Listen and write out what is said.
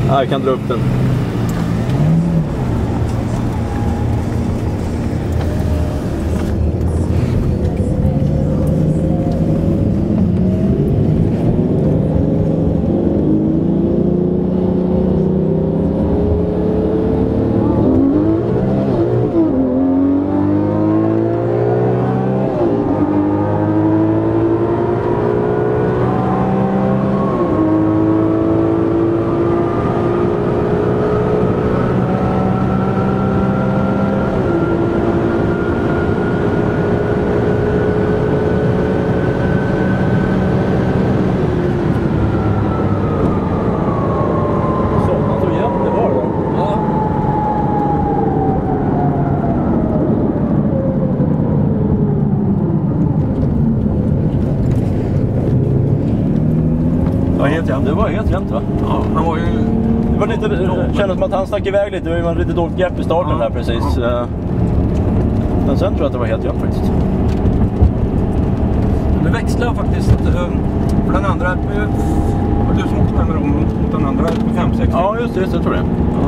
Ja, jag kan dra upp den. Det var helt jämnt, va? Ja, han var ju... Det var lite, det kändes som att han stack iväg lite. Det var lite dåligt grepp i starten där precis. Ja. Men sen tror jag att det var helt jämnt faktiskt. Det växlar faktiskt. För den andra... Var du som åkte med dem mot den andra på 5-6? Ja, just det, jag tror det.